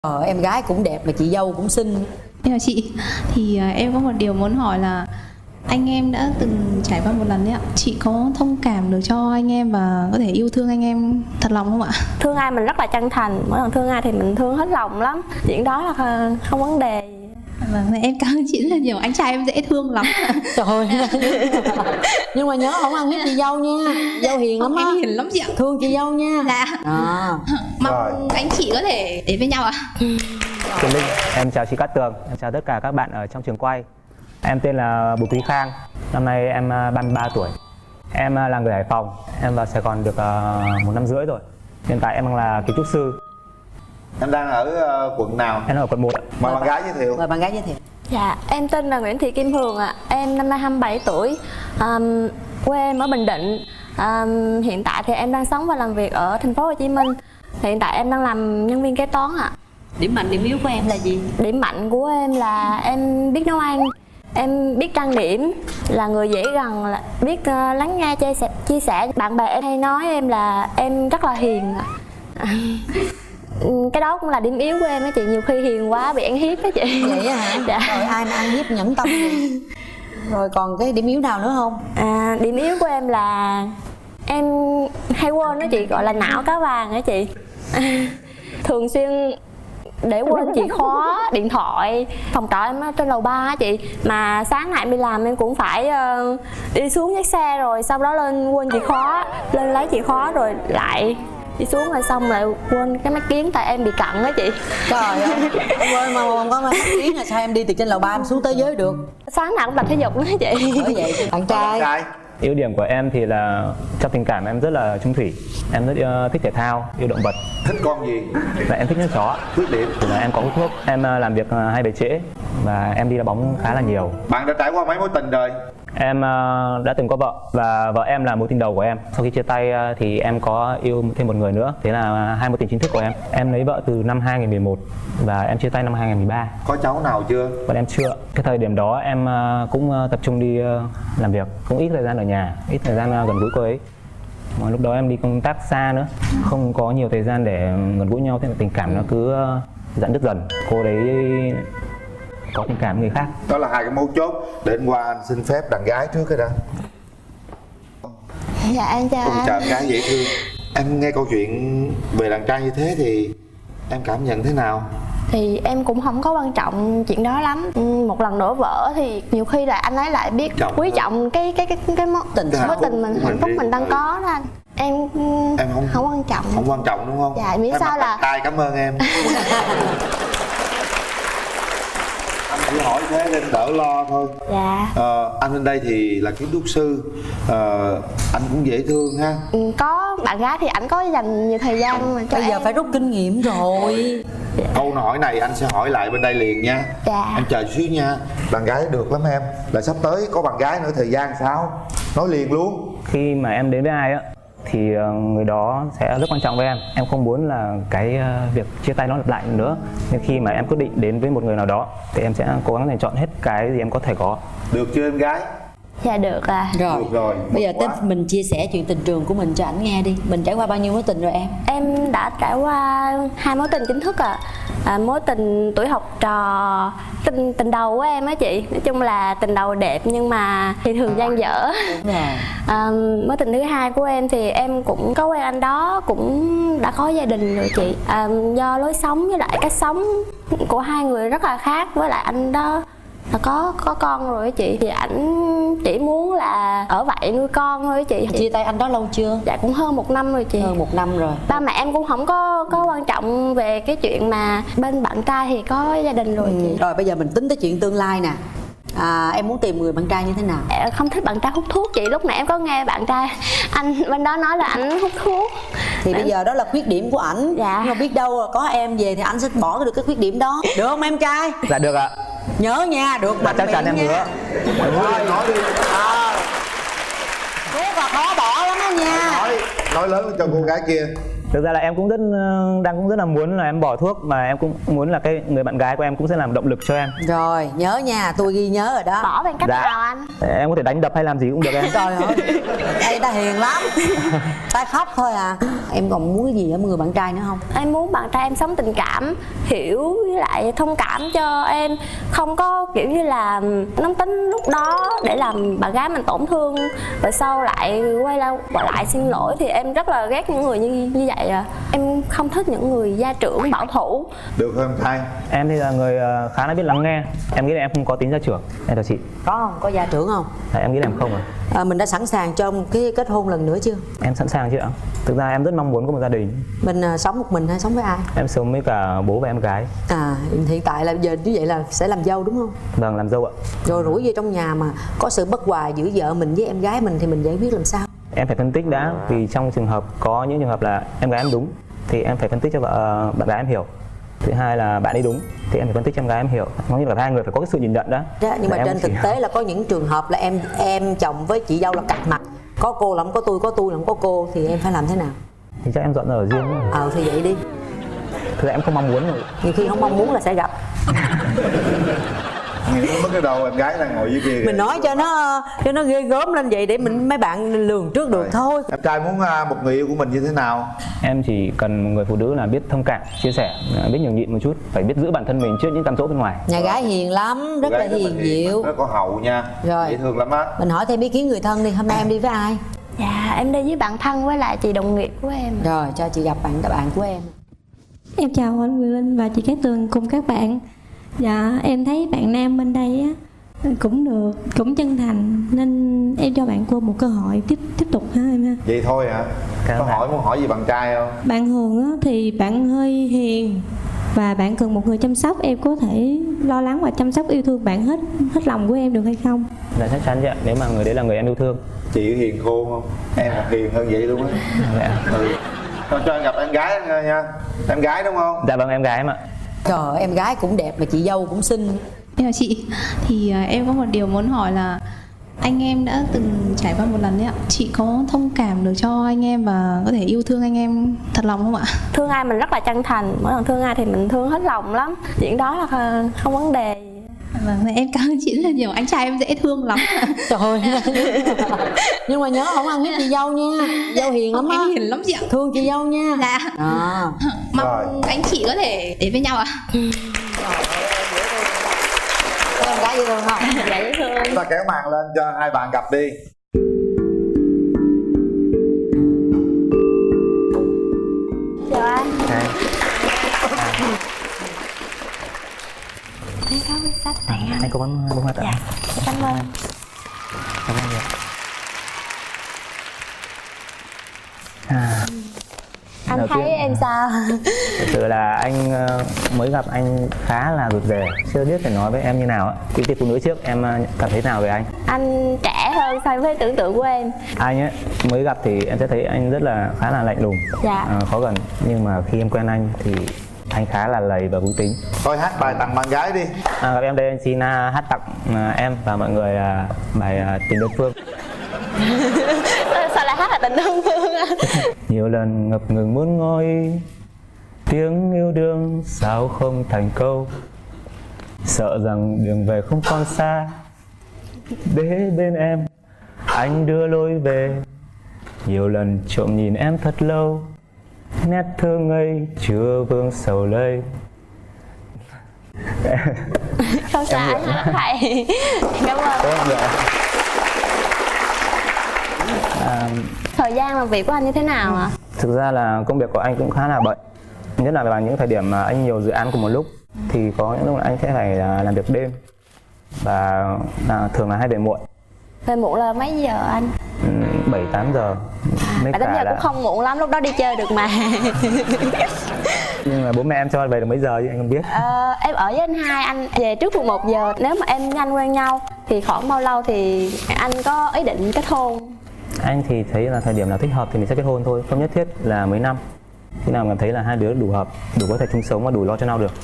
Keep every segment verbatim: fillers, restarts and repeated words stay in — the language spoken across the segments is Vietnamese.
Ờ, em gái cũng đẹp mà chị dâu cũng xinh. Nhưng mà chị thì à, em có một điều muốn hỏi là anh em đã từng trải qua một lần đấy ạ. Chị có thông cảm được cho anh em và có thể yêu thương anh em thật lòng không ạ? Thương ai mình rất là chân thành, mỗi lần thương ai thì mình thương hết lòng lắm. Chuyện đó là không vấn đề. Vâng, em cảm ơn chị rất là nhiều. Anh trai em dễ thương lắm. Trời ơi. Nhưng mà nhớ không ăn hiếp chị dâu nha. Dâu hiền lắm á. Em hiền lắm chị ạ. Thương chị dâu nha. Dạ. À. Mong anh chị có thể đến với nhau ạ. Tuyền Linh, em chào chị Cát Tường, em chào tất cả các bạn ở trong trường quay. Em tên là Bùi Thúy Khang, năm nay em ba mươi ba tuổi. Em là người Hải Phòng, em vào Sài Gòn được uh, một năm rưỡi rồi. Hiện tại em đang là kiến trúc sư. Em đang ở uh, quận nào? Em ở quận một. Mời bạn gái giới thiệu. Mời bạn gái giới thiệu. Dạ, em tên là Nguyễn Thị Kim Hường ạ. À. Em năm nay hai mươi bảy tuổi, um, quê em ở Bình Định. Um, hiện tại thì em đang sống và làm việc ở thành phố Hồ Chí Minh. Hiện tại em đang làm nhân viên kế toán ạ. À. Điểm mạnh, điểm yếu của em là gì? Điểm mạnh của em là em biết nấu ăn, em biết trang điểm, là người dễ gần, là biết uh, lắng nghe, chia sẻ, chia sẻ. Bạn bè em hay nói em là em rất là hiền. Cái đó cũng là điểm yếu của em á chị, nhiều khi hiền quá bị ăn hiếp á chị. Vậy hả? Dạ. Rồi ai mà ăn hiếp nhẫn tâm vậy? Rồi còn cái điểm yếu nào nữa không? À, điểm yếu của em là em hay quên đó chị, gọi là não cá vàng á chị. Thường xuyên để quên chìa khóa điện thoại. Phòng trọ em ở trên lầu ba á chị, mà sáng nay em đi làm em cũng phải uh, đi xuống chiếc xe rồi sau đó lên quên chìa khóa, lên lấy chìa khóa rồi lại đi xuống rồi xong lại quên cái mắt kiếng, tại em bị cận á chị. Trời ơi, quên mà không có mắt kiếng là sao em đi từ trên lầu ba em xuống tới dưới được? Sáng nào cũng tập thể dục nữa chị. Bởi vậy bạn trai. Trai. Ưu điểm của em thì là trong tình cảm em rất là chung thủy. Em rất uh, thích thể thao, yêu động vật. Thích con gì? Và em thích nhất chó. Khuyết điểm? Thì là em có hút thuốc, em uh, làm việc uh, hay về trễ và em đi đá bóng khá là nhiều. Bạn đã trải qua mấy mối tình rồi? Em uh, đã từng có vợ và vợ em là mối tình đầu của em. Sau khi chia tay uh, thì em có yêu thêm một người nữa. Thế là hai mối tình chính thức của em. Em lấy vợ từ năm hai nghìn mười một và em chia tay năm hai nghìn mười ba. Có cháu nào chưa? Còn em chưa. Cái thời điểm đó em uh, cũng uh, tập trung đi uh, làm việc, cũng ít thời gian ở nhà, ít thời gian uh, gần gũi cô ấy. Mà lúc đó em đi công tác xa nữa, không có nhiều thời gian để gần gũi nhau, thế là tình cảm nó cứ uh, giãn đứt dần. Cô đấy có tình cảm với người khác. Đó là hai cái mấu chốt. Để anh qua anh xin phép đàn gái trước cái đã. Dạ em chào Cùng anh. chào gái dễ thương. Em nghe câu chuyện về đàn trai như thế thì em cảm nhận thế nào? Thì em cũng không có quan trọng chuyện đó lắm. Một lần đổ vỡ thì nhiều khi là anh ấy lại biết Trọng quý hơn. trọng cái cái cái cái mối Tình mối hạnh tình phúc mình, của hạnh phúc mình mình đang đi. có đó anh. Em, Em không không quan trọng. Không quan trọng đúng không? Dạ, miễn Thay sao mặt là đàn trai cảm ơn em. Anh chỉ hỏi thế nên đỡ lo thôi. Dạ. Ờ, anh lên đây thì là kiến trúc sư, ờ, anh cũng dễ thương ha. Ừ, có bạn gái thì ảnh có dành nhiều thời gian mà cho Bây giờ em. phải rút kinh nghiệm rồi. Câu hỏi này anh sẽ hỏi lại bên đây liền nha. Dạ. Em chờ chút xíu nha. Bạn gái được lắm em. Là sắp tới có bạn gái nữa, thời gian sao? Nói liền luôn. Khi mà em đến với ai á thì người đó sẽ rất quan trọng với em. Em không muốn là cái việc chia tay nó lặp lại nữa. Nhưng khi mà em quyết định đến với một người nào đó thì em sẽ cố gắng để chọn hết cái gì em có thể có. Được chưa em gái? Dạ được à. Rồi. Được rồi. Bây giờ Quá. tới mình chia sẻ chuyện tình trường của mình cho ảnh nghe đi. Mình trải qua bao nhiêu mối tình rồi em? Em đã trải qua hai mối tình chính thức à. à mối tình tuổi học trò, tình tình đầu của em á chị. Nói chung là tình đầu đẹp nhưng mà thì thường dang dở. Đúng rồi. À, mối tình thứ hai của em thì em cũng có quen anh đó, cũng đã có gia đình rồi chị. À, do lối sống với lại cách sống của hai người rất là khác, với lại anh đó là có có con rồi á chị, thì ảnh chỉ muốn là ở vậy nuôi con thôi á chị. Chia tay anh đó lâu chưa? Dạ cũng hơn một năm rồi chị. Hơn một năm rồi. Ba mẹ em cũng không có có quan trọng về cái chuyện mà bên bạn trai thì có gia đình rồi Ừ. chị. Rồi bây giờ mình tính tới chuyện tương lai nè. À, em muốn tìm người bạn trai như thế nào? Em không thích bạn trai hút thuốc chị. Lúc nãy em có nghe bạn trai anh bên đó nói là anh hút thuốc. Thì bây giờ đó là khuyết điểm của ảnh. Dạ. Nhưng mà biết đâu có em về thì anh sẽ bỏ được cái khuyết điểm đó. Được không em trai? Dạ được ạ. Nhớ nha, được Dạ mạnh chắc chắn miệng em nha. hứa. Nói, nói đi. Thuốc là khó bỏ lắm đó nha. Nói, nói lớn cho cô gái kia. Thực ra là em cũng rất đang cũng rất là muốn là em bỏ thuốc, mà em cũng muốn là cái người bạn gái của em cũng sẽ làm động lực cho em. Rồi nhớ nha, tôi ghi nhớ rồi đó. Bỏ bằng cách Dạ. nào anh? Em có thể đánh đập hay làm gì cũng được em. Trời ơi, đây ta hiền lắm, ta khóc thôi à. Em còn muốn cái gì ở người bạn trai nữa không? Em muốn bạn trai em sống tình cảm, hiểu với lại thông cảm cho em, không có kiểu như là nóng tính lúc đó để làm bạn gái mình tổn thương rồi sau lại quay lại quay lại xin lỗi. Thì em rất là ghét những người như như vậy à. Em không thích những người gia trưởng bảo thủ. Được không em trai? Em thì là người ờ, khá là biết lắng nghe. Em nghĩ là em không có tính gia trưởng. Em chào chị. Có không? Có gia trưởng không? À, em nghĩ là em không à. À, mình đã sẵn sàng cho một cái kết hôn lần nữa chưa? Em sẵn sàng chứ ạ. Thực ra em rất mong muốn có một gia đình. Mình à, sống một mình hay sống với ai? Em sống với cả bố và em gái. À, hiện tại là giờ như vậy là sẽ làm dâu đúng không? Vâng, làm dâu ạ. Rồi rủi về trong nhà mà có sự bất hòa giữa vợ mình với em gái mình thì mình giải quyết làm sao? Em phải phân tích đã, vì trong trường hợp có những trường hợp là em gái em đúng thì em phải phân tích cho vợ, bạn gái em hiểu. Thứ hai là bạn ấy đúng thì em phải phân tích cho em gái em hiểu. Có nghĩa là hai người phải có cái sự nhìn nhận đó. Đó, nhưng mà Và em trên chỉ- thực tế là có những trường hợp là em em chồng với chị dâu là cạch mặt. Có cô là không có tôi, có tôi là không có cô thì em phải làm thế nào? thì chắc em dọn ra ở riêng. Ờ thì vậy đi. Thực ra em không mong muốn rồi. Nhiều khi không mong muốn là sẽ gặp. Nghĩ nó mất cái đầu em gái đang ngồi dưới kia kìa. Mình nói cho nó cho nó ghê gớm lên vậy để mình mấy bạn lường trước được thôi. Em trai muốn à, một người yêu của mình như thế nào? Em chỉ cần một người phụ nữ là biết thông cảm, chia sẻ, biết nhường nhịn một chút, phải biết giữ bản thân mình trước những cám dỗ bên ngoài. Nhà gái hiền lắm, rất Cô là gái hiền dịu. rất có hậu nha. Rồi. Dễ thương lắm á. Mình hỏi thêm ý kiến người thân đi, hôm nay em đi với ai? Dạ em đi với bạn thân với lại chị đồng nghiệp của em. Rồi cho chị gặp bạn bạn của em. Em chào anh Quyền Linh và chị Cát Tường cùng các bạn. Dạ em thấy bạn nam bên đây á cũng được, cũng chân thành nên em cho bạn cô một cơ hội tiếp tiếp tục ha em ha. Vậy thôi hả? Cảm Có ơn hỏi muốn hỏi gì bạn trai không? Bạn Hường á thì bạn hơi hiền và bạn cần một người chăm sóc, em có thể lo lắng và chăm sóc yêu thương bạn hết hết lòng của em được hay không? Là chắc chắn chứ ạ, nếu mà người đấy là người em yêu thương. Chị hiền khôn không? Em còn hiền hơn vậy luôn á. Dạ. Ừ. Cho, cho em gặp em gái nha. Em gái đúng không? Dạ vâng, em gái em ạ. Trời ơi, em gái cũng đẹp mà chị dâu cũng xinh. Em chào chị, thì à, em có một điều muốn hỏi là anh em đã từng trải qua một lần đấy ạ. Chị có thông cảm được cho anh em và có thể yêu thương anh em thật lòng không ạ? Thương ai mình rất là chân thành, mỗi lần thương ai thì mình thương hết lòng lắm. Chuyện đó là không- không vấn đề. Vâng, em cảm ơn chị rất là nhiều. Anh trai em dễ thương lắm. Trời ơi. Nhưng mà nhớ không ăn hiếp chị dâu nha. Dâu hiền lắm á. Em hiền lắm chị ạ. Thương chị dâu nha. Dạ. À. Mong Rồi. anh chị có thể đến với nhau ạ. Có em gái dễ thương không? Dạ dễ thương. Chúng ta kéo màn lên cho hai bạn gặp đi. Chào anh. Dạ. Em có quyển sách tặng anh. Anh có bóng bóng hoa tặng. Dạ, cảm ơn. Cảm ơn nhiều. À, Anh đầu thấy tiên- em sao? thực sự là anh ờ, mới gặp anh khá là rụt rè, chưa biết phải nói với em như nào ạ. Thì thì phụ nữ trước em ờ, cảm thấy nào về anh? Anh trẻ hơn so với tưởng tượng của em. Anh ấy mới gặp thì em sẽ thấy anh rất là khá là lạnh lùng, Dạ. ờ, khó gần. Nhưng mà khi em quen anh thì anh khá là lầy và vui tính. Thôi hát bài tặng bạn gái đi. À, gặp em đây anh xin uh, hát tặng uh, em và mọi người uh, bài uh, Tình Đơn Phương. Sao lại hát là Tình Đơn Phương anh? Nhiều lần ngập ngừng muốn ngồi, tiếng yêu đương sao không thành câu. Sợ rằng đường về không còn xa, để bên em anh đưa lối về. Nhiều lần trộm nhìn em thật lâu, nét thơ ngây chưa vương sầu lây. Không sao anh hát thầy. Cảm ơn. À, Thời gian làm việc của anh như thế nào ạ? thực ra là công việc của anh cũng khá là bận, nhất là vào những thời điểm mà anh nhiều dự án cùng một lúc thì có những lúc là anh sẽ phải à, làm việc đêm và à, thường là hay về muộn. Về muộn là mấy giờ anh? Bảy tám giờ. Mấy Bảy tám cả giờ là- cũng không muộn lắm, lúc đó đi chơi được mà. Nhưng mà bố mẹ em cho về được mấy giờ chứ anh không biết. Ờ, em ở với anh hai, anh về trước mười một giờ. Nếu mà em với anh quen nhau thì khoảng bao lâu thì anh có ý định kết hôn? Anh thì thấy là thời điểm nào thích hợp thì mình sẽ kết hôn thôi, không nhất thiết là mấy năm. Khi nào cảm thấy là hai đứa đủ hợp, đủ có thể chung sống và đủ lo cho nhau được.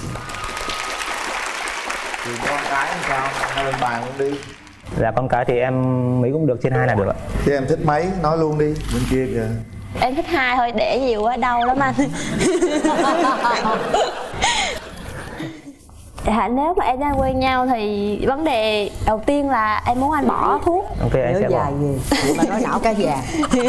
Thì con gái làm sao? Hai bên bàn luôn đi. Là con cái thì em mấy cũng được, trên hai là được ạ. Thì em thích mấy nói luôn đi. Bên kia kìa. Em thích hai thôi, để nhiều quá đau lắm anh. Dạ, nếu mà em đang quen nhau thì vấn đề đầu tiên là em muốn anh bỏ thuốc. Ok, anh Nhớ sẽ dài bỏ. gì vậy mà nói não cá vàng.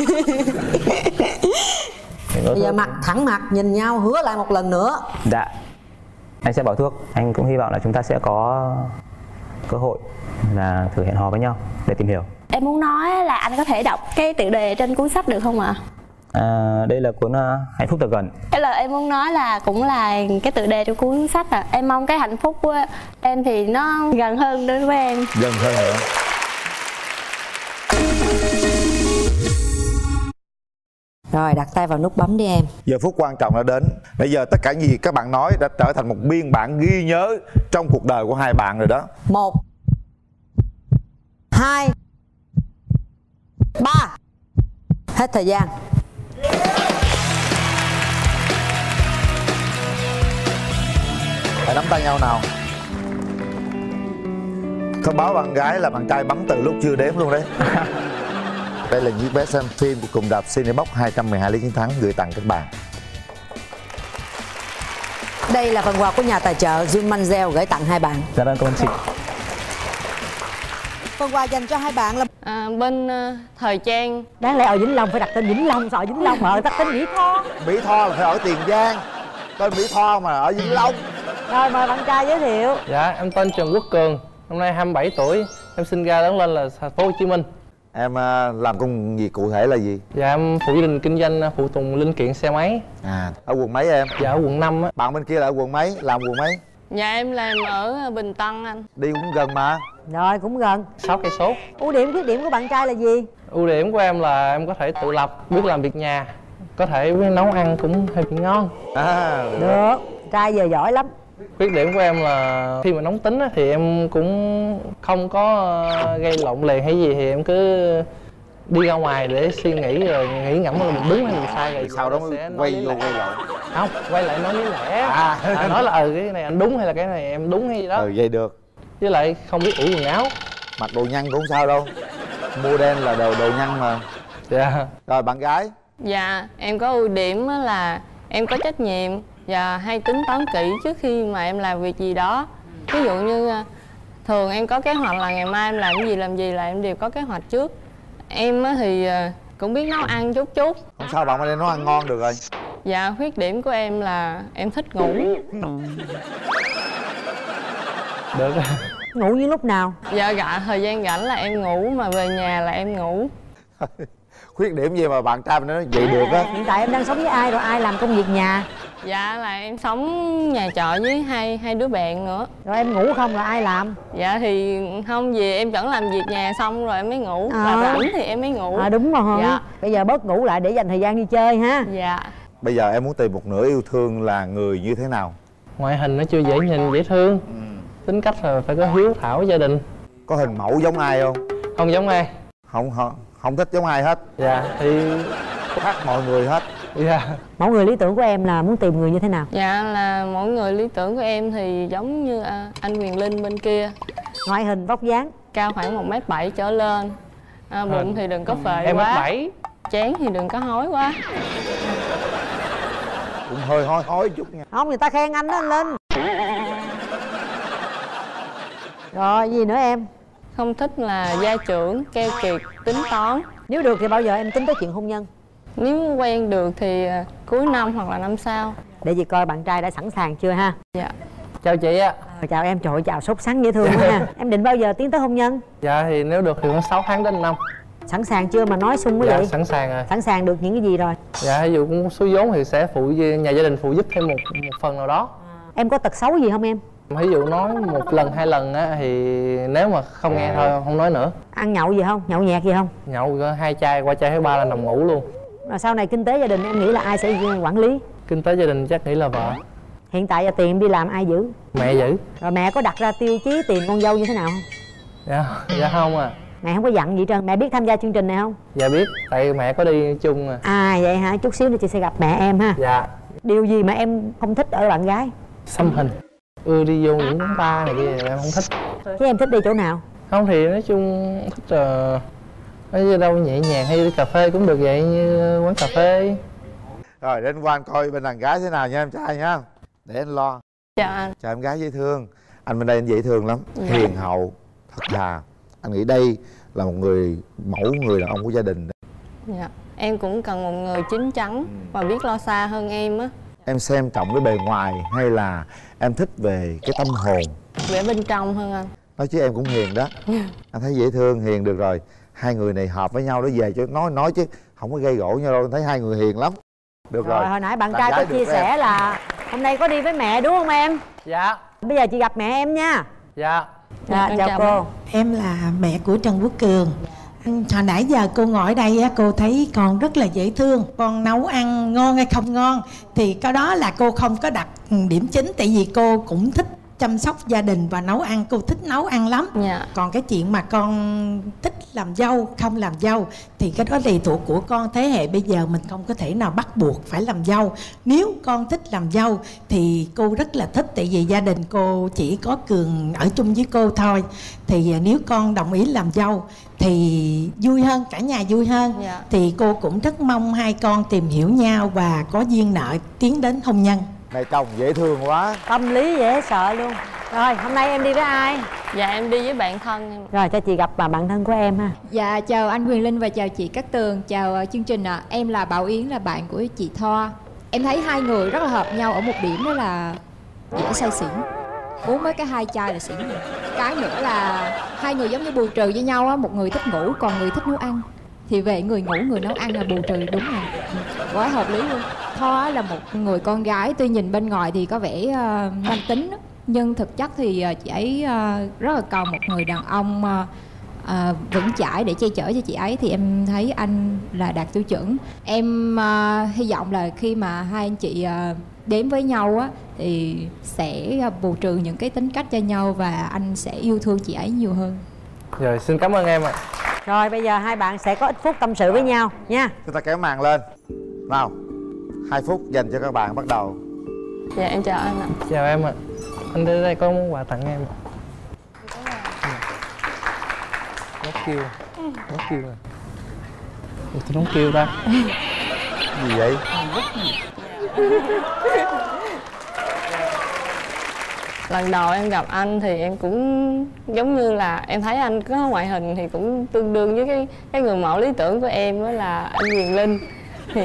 Bây giờ mặt thẳng mặt nhìn nhau hứa lại một lần nữa. Dạ, anh sẽ bỏ thuốc. Anh cũng hy vọng là chúng ta sẽ có cơ hội là thử hẹn hò với nhau để tìm hiểu. Em muốn nói là anh có thể đọc cái tựa đề trên cuốn sách được không ạ? À, đây là cuốn uh, Hạnh phúc thật gần. Cái lời em muốn nói là cũng là cái tựa đề trong cuốn sách à. Em mong cái hạnh phúc của em thì nó gần hơn đến với em. Gần hơn nữa. Rồi đặt tay vào nút bấm đi em. Giờ phút quan trọng đã đến. Bây giờ tất cả những gì các bạn nói đã trở thành một biên bản ghi nhớ trong cuộc đời của hai bạn rồi đó. Một, hai, ba. Hết thời gian. Hãy nắm tay nhau nào. Thông báo bạn gái là bạn trai bắn từ lúc chưa đếm luôn đấy. Đây là chiếc vé xem phim của cùng đạp Cinebox hai trăm mười hai lý chiến thắng gửi tặng các bạn. Đây là phần quà của nhà tài trợ Jun Manzel gửi tặng hai bạn. Dạ vâng, cảm ơn chị. Phần quà dành cho hai bạn là À, bên uh, thời trang. đáng lẽ ở Vĩnh Long phải đặt tên Vĩnh Long, sợ Vĩnh Long mà ở đặt tên Mỹ Tho. Mỹ Tho là phải ở Tiền Giang, tên Mỹ Tho mà ở Vĩnh Long. Rồi mời bạn trai giới thiệu. Dạ, em tên Trần Quốc Cường, năm nay hai mươi bảy tuổi, em sinh ra lớn lên là thành phố Hồ Chí Minh. Em uh, làm công việc cụ thể là gì? Dạ, em phụ gia đình kinh doanh phụ tùng linh kiện xe máy. À, ở quận mấy em? Dạ, ở quận năm á. Bạn bên kia là ở quận mấy? Làm quận mấy? Dạ em làm ở Bình Tân anh. Đi cũng gần mà. Rồi cũng gần. sáu cây số. Ưu điểm khuyết điểm của bạn trai là gì? Ưu điểm của em là em có thể tự lập, biết làm việc nhà, có thể nấu ăn cũng hơi bị ngon. À, Được, trai giờ giỏi lắm. Khuyết điểm của em là khi mà nóng tính á, thì em cũng không có ờ, gây lộn lề hay gì, thì em cứ đi ra ngoài để suy nghĩ rồi nghĩ ngẫm là mình đúng hay mình sai rồi sau đó sẽ mới nói quay lý vô lẽ. quay lộn. Không, quay lại nói lý lẽ. À. À, nói là ừ cái này anh đúng hay là cái này em đúng hay gì đó. Ừ, vậy được. Với lại không biết ủi quần áo. Mặc đồ nhăn cũng không sao đâu. Mua đen là đồ đồ nhăn mà. Dạ. Rồi bạn gái? Dạ em có ưu điểm là em có trách nhiệm và hay tính toán kỹ trước khi mà em làm việc gì đó. Ví dụ như thường em có kế hoạch là ngày mai em làm cái gì làm gì là em đều có kế hoạch trước. Em thì cũng biết nấu ăn chút chút. Không sao, bạn ở đây nấu ăn ngon được rồi. Dạ khuyết điểm của em là em thích ngủ. Được. Ngủ như lúc nào? Dạ gạ thời gian rảnh là em ngủ, mà về nhà là em ngủ. Khuyết điểm gì mà bạn trai mình nói vậy được á? Hiện tại em đang sống với ai rồi ai làm công việc nhà? Dạ là em sống nhà trọ với hai hai đứa bạn nữa. Rồi em ngủ không là ai làm? Dạ thì không, vì em vẫn làm việc nhà xong rồi em mới ngủ. À. Là rảnh thì em mới ngủ. À đúng rồi. Dạ. Bây giờ bớt ngủ lại để dành thời gian đi chơi ha. Dạ. Bây giờ em muốn tìm một nửa yêu thương là người như thế nào? Ngoại hình nó chưa dễ nhìn dễ thương. Ừ. Tính cách là phải có hiếu thảo gia đình. Có hình mẫu giống ai không? Không giống ai. Không không, không thích giống ai hết. Dạ thì Khác mọi người hết. dạ. Mẫu người lý tưởng của em là muốn tìm người như thế nào? Dạ là mỗi người lý tưởng của em thì giống như à, anh Quyền Linh bên kia. Ngoại hình vóc dáng? Cao khoảng một mét bảy trở lên. À, bụng thì đừng có phệ Em quá. mét bảy. Chén thì đừng có hói quá. Cũng hơi hói hói chút nha. Không, người ta khen anh đó anh Linh. Rồi gì nữa em? Không thích là gia trưởng, keo kiệt, tính toán. Nếu được thì bao giờ em tính tới chuyện hôn nhân? Nếu quen được thì à, cuối năm hoặc là năm sau. Để chị coi bạn trai đã sẵn sàng chưa ha. Dạ. Chào chị ạ. Rồi, chào em, trời ơi, chào sốt sắng dễ thương quá ha. Em định bao giờ tiến tới hôn nhân? Dạ thì nếu được thì khoảng sáu tháng đến năm. Sẵn sàng chưa mà nói sung quá Dạ vậy? sẵn sàng rồi. Sẵn sàng được những cái gì rồi? Dạ ví dụ cũng số vốn thì sẽ phụ nhà gia đình phụ giúp thêm một một phần nào đó. Em có tật xấu gì không em? Ví dụ nói một lần hai lần á thì nếu mà không nghe thôi không nói nữa. Ăn nhậu gì không? Nhậu nhẹt gì không? Nhậu có hai chai qua chai thứ ba là nằm ngủ luôn. Rồi sau này kinh tế gia đình em nghĩ là ai sẽ quản lý? Kinh tế gia đình chắc nghĩ là vợ. Hiện tại giờ tiền em đi làm ai giữ? Mẹ giữ. Rồi mẹ có đặt ra tiêu chí tiền con dâu như thế nào không? Dạ, dạ không à. Mẹ không có dặn gì hết trơn. Mẹ biết tham gia chương trình này không? Dạ biết, tại mẹ có đi chung à. À vậy hả? Chút xíu nữa chị sẽ gặp mẹ em ha. Dạ. Điều gì mà em không thích ở bạn gái? Xăm hình. Ưa đi vô những quán bar này kia em không thích. Chứ em thích đi chỗ nào? Không thì nói chung thích uh, Ở đâu nhẹ nhàng hay đi cà phê cũng được vậy, như quán cà phê. Rồi đến qua anh coi bên đàn gái thế nào nha em trai nha. Để anh lo. Chào anh. Chào em gái dễ thương. Anh bên đây anh dễ thương lắm, Dạ. hiền hậu, thật thà. Anh nghĩ đây là một người mẫu người đàn ông của gia đình. Dạ. Em cũng cần một người chín chắn và biết lo xa hơn em á. Em xem trọng cái bề ngoài hay là em thích về cái tâm hồn? Về bên trong hơn anh. Nói chứ em cũng hiền đó. Anh thấy dễ thương, hiền được rồi. Hai người này hợp với nhau đó, về cho nói nói chứ không có gây gỗ nhau đâu. Anh thấy hai người hiền lắm. Được rồi, Rồi hồi nãy bạn Đàn trai gái có được chia với sẻ em. là hôm nay có đi với mẹ đúng không em? Dạ. Bây giờ chị gặp mẹ em nha. Dạ. Dạ, Em chào chào cô. Em là mẹ của Trần Quốc Cường. Hồi nãy giờ cô ngồi ở đây á, cô thấy con rất là dễ thương. Con nấu ăn ngon hay không ngon thì cái đó là cô không có đặt điểm chính. Tại vì cô cũng thích chăm sóc gia đình và nấu ăn, cô thích nấu ăn lắm. Dạ. Còn cái chuyện mà con thích làm dâu không làm dâu thì cái đó tùy thuộc của con. Thế hệ bây giờ mình không có thể nào bắt buộc phải làm dâu. Nếu con thích làm dâu thì cô rất là thích, tại vì gia đình cô chỉ có Cường ở chung với cô thôi. Thì nếu con đồng ý làm dâu thì vui hơn, cả nhà vui hơn. Dạ. Thì cô cũng rất mong hai con tìm hiểu nhau và có duyên nợ tiến đến hôn nhân. Này chồng dễ thương quá. Tâm lý dễ sợ luôn. Rồi hôm nay em đi với ai? Dạ em đi với bạn thân em. Rồi cho chị gặp bà bạn thân của em ha. Dạ chào anh Quyền Linh và chào chị Cát Tường, chào uh, chương trình ạ. À. Em là Bảo Yến, là bạn của chị Thoa. Em thấy hai người rất là hợp nhau ở một điểm, đó là dễ say xỉn. Uống mấy cái hai chai là xỉn rồi. Cái nữa là hai người giống như bù trừ với nhau á, một người thích ngủ còn người thích nấu ăn. Thì về người ngủ người nấu ăn là bù trừ, đúng rồi. Quá hợp lý luôn. Thoa là một người con gái tuy nhìn bên ngoài thì có vẻ uh, nam tính đó. Nhưng thực chất thì uh, chị ấy uh, rất là cần một người đàn ông uh, À, vững chãi để che chở cho chị ấy. Thì em thấy anh là đạt tiêu chuẩn. Em uh, hy vọng là khi mà hai anh chị uh, đến với nhau á thì sẽ uh, bù trừ những cái tính cách cho nhau và anh sẽ yêu thương chị ấy nhiều hơn. Rồi xin cảm ơn em ạ. Rồi bây giờ hai bạn sẽ có ít phút tâm sự với nhau nha. Chúng ta kéo màn lên. Nào, hai phút dành cho các bạn bắt đầu. Dạ em chào anh ạ. Chào em ạ. Anh đến đây có món quà tặng em ạ. Nó kêu. Nó kêu rồi. Ủa tôi nó kêu ta. Gì vậy? Lần đầu em gặp anh thì em cũng giống như là em thấy anh có ngoại hình thì cũng tương đương với cái cái người mẫu lý tưởng của em, đó là anh Quyền Linh. Thì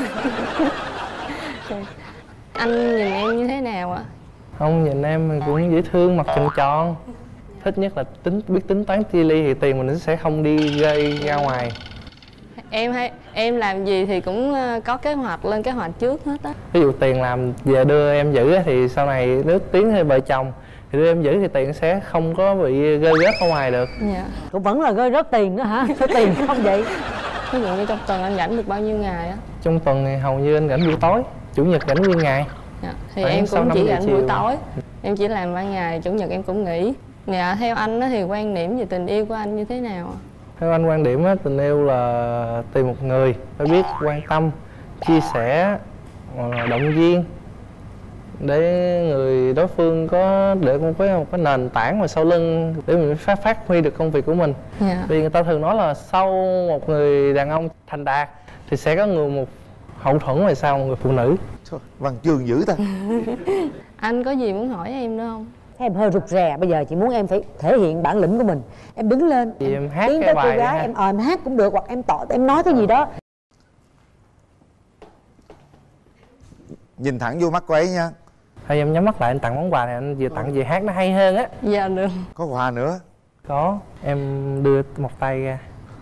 anh nhìn em như thế nào ạ? Không, nhìn em mình cũng dễ thương, mặt tròn tròn. Thích nhất là tính biết tính toán chia ly thì tiền mình sẽ không đi gây ra ngoài. Em hay em làm gì thì cũng có kế hoạch, lên kế hoạch trước hết á. Ví dụ tiền làm về đưa em giữ thì sau này nếu tiến hay vợ chồng thì đưa em giữ thì tiền sẽ không có bị rơi rớt ra ngoài được. Dạ. Cũng vẫn là rơi rớt tiền nữa hả? Số tiền không vậy? Ví dụ như trong tuần anh rảnh được bao nhiêu ngày á? Trong tuần thì hầu như anh rảnh buổi tối, chủ nhật rảnh nguyên ngày. Dạ. Thì Khoảng em sau cũng năm chỉ giờ rảnh chiều. buổi tối. Em chỉ làm ban ngày, chủ nhật em cũng nghỉ. Dạ, theo anh á thì quan điểm về tình yêu của anh như thế nào ạ? Theo anh quan điểm á, tình yêu là tìm một người phải biết quan tâm, chia sẻ, động viên để người đối phương có để một cái một cái nền tảng mà sau lưng để mình phát phát huy được công việc của mình. Dạ. Vì người ta thường nói là sau một người đàn ông thành đạt thì sẽ có người một hậu thuẫn về sau một người phụ nữ. Thôi, văn chương dữ ta. Anh có gì muốn hỏi em nữa không? Thế em hơi rụt rè, bây giờ chị muốn em phải thể hiện bản lĩnh của mình. Em đứng lên, Thì em hát tiến cái tới cô bài gái, ha. em ờ em hát cũng được, hoặc em tỏ em nói cái gì đó. Nhìn thẳng vô mắt cô ấy nha. Thôi em nhắm mắt lại, anh tặng món quà này, anh vừa tặng vừa hát nó hay hơn á. Dạ được. Có quà nữa. Có, em đưa một tay ra.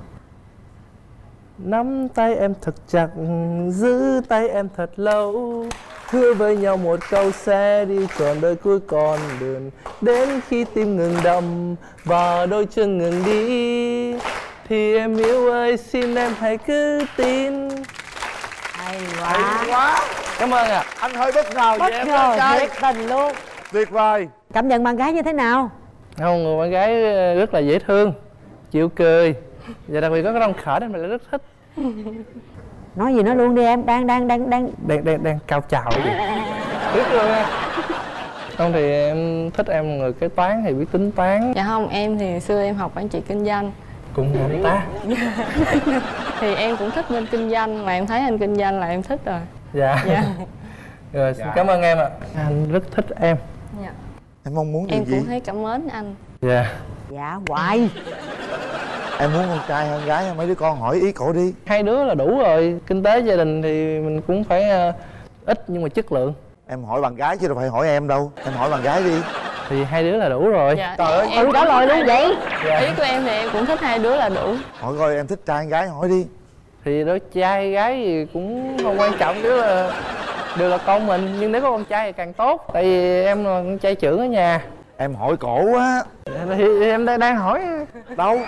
Nắm tay em thật chặt, giữ tay em thật lâu. Hứa với nhau một câu sẽ đi trọn đời cuối con đường. Đến khi tim ngừng đập và đôi chân ngừng đi thì em yêu ơi xin em hãy cứ tin. Hay quá. Quá. Cảm ơn ạ. Anh hơi bất ngờ Bất về em ngờ, đó trai. thiệt tình luôn. Tuyệt vời. Cảm nhận bạn gái như thế nào? Không, người bạn gái rất là dễ thương, chịu cười và đặc biệt có cái răng khởi nên mình lại rất thích. Nói gì nói luôn đi em, đang đang đang đang Đang đang đang cao trào vậy. Biết luôn á. Không thì em thích em người kế toán thì biết tính toán. Dạ không, em thì xưa em học quản trị kinh doanh. Cũng không ta. Thì em cũng thích bên kinh doanh, mà em thấy anh kinh doanh là em thích rồi. Dạ. Dạ. Rồi, xin cảm ơn em ạ. Anh rất thích em. Dạ. Em mong muốn điều Em gì? cũng thấy cảm ơn anh. Dạ. Dạ hoài. Em muốn con trai hay con gái? Mấy đứa con hỏi ý cổ đi. Hai đứa là đủ rồi. Kinh tế gia đình thì mình cũng phải uh, ít nhưng mà chất lượng. Em hỏi bạn gái chứ đâu phải hỏi em đâu. Em hỏi bạn gái đi. Thì hai đứa là đủ rồi. Dạ. Trời ơi, em trả lời luôn vậy. Dạ. Ý của em thì em cũng thích hai đứa là đủ. Hỏi coi em thích trai hay gái, hỏi đi. Thì đối trai gái thì cũng không quan trọng, chứ là đều là con mình, nhưng nếu có con trai thì càng tốt. Tại vì em là con trai trưởng ở nhà. Em hỏi cổ á. Thì, thì em đang, đang hỏi. Đâu?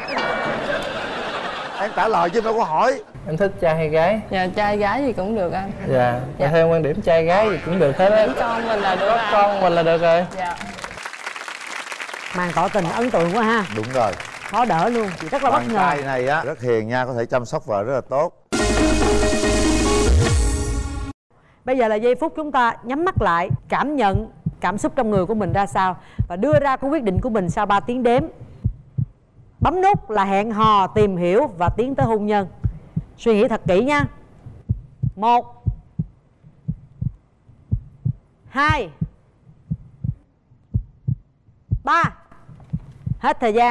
Em trả lời chứ đâu có hỏi. Em thích trai hay gái? Dạ trai gái thì cũng được anh. Dạ. Dạ. Theo quan điểm trai gái thì cũng được hết á. Con mình là được. Có con mình là được rồi. Dạ. Màn tỏ tình ấn tượng quá ha. Đúng rồi. Khó đỡ luôn, chị rất là bất Bạn ngờ. trai này á rất hiền nha, có thể chăm sóc vợ rất là tốt. Bây giờ là giây phút chúng ta nhắm mắt lại, cảm nhận cảm xúc trong người của mình ra sao và đưa ra cái quyết định của mình sau ba tiếng đếm. Bấm nút là hẹn hò, tìm hiểu và tiến tới hôn nhân. Suy nghĩ thật kỹ nha. Một, hai, ba. Hết thời gian.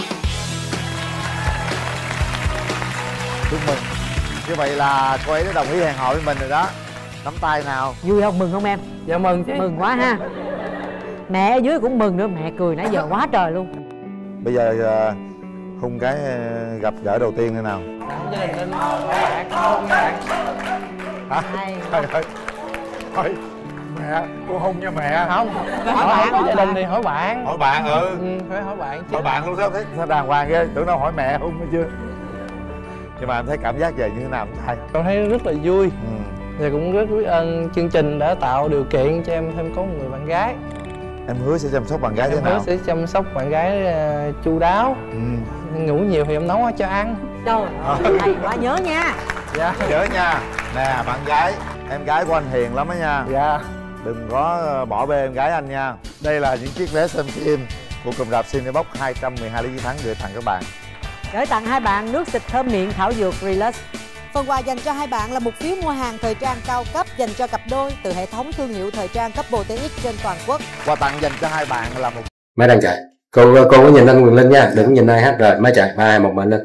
Chúc mừng. Như vậy là cô ấy đã đồng ý hẹn hò với mình rồi đó. Nắm tay nào. Vui không, mừng không em? Dạ mừng chứ. Mừng quá ha. Mẹ ở dưới cũng mừng nữa, mẹ cười nãy giờ quá trời luôn. Bây giờ uh, hôn cái uh, gặp gỡ đầu tiên thế nào? Gia đình nên hỏi bạn, hôn bạn. Hả? Trời ơi. Thôi mẹ, cô hôn nha mẹ. Không, hỏi bạn, hỏi gia đình thì hỏi bạn. Hỏi bạn ừ. Ừ, phải hỏi bạn chứ. Hỏi bạn luôn sao thấy sao đàng hoàng ghê, tưởng đâu hỏi mẹ hôn hay chưa. Nhưng mà em thấy cảm giác về như thế nào anh trai? Con thấy rất là vui. Ừ. Và cũng rất biết ơn chương trình đã tạo điều kiện cho em thêm có một người bạn gái. Em hứa sẽ chăm sóc bạn gái em thế nào? Em hứa sẽ chăm sóc bạn gái uh, chu đáo. Ừ. Ngủ nhiều thì em nấu cho ăn. Trời ơi, hay quá, nhớ nha. Dạ. Nhớ nha. Nè bạn gái, em gái của anh hiền lắm á nha. Dạ. Đừng có bỏ bê em gái anh nha. Đây là những chiếc vé xem phim của cụm rạp Cinebox hai trăm mười hai lý chiến thắng gửi tặng các bạn. Gửi tặng hai bạn nước xịt thơm miệng thảo dược Relax. Phần quà dành cho hai bạn là một phiếu mua hàng thời trang cao cấp dành cho cặp đôi từ hệ thống thương hiệu thời trang Couple tê ích trên toàn quốc. Quà tặng dành cho hai bạn là một Máy đang chạy. Cô cô có nhìn anh Quyền Linh nha, đừng nhìn ai hết. Rồi máy chạy, ba hai một mình lên.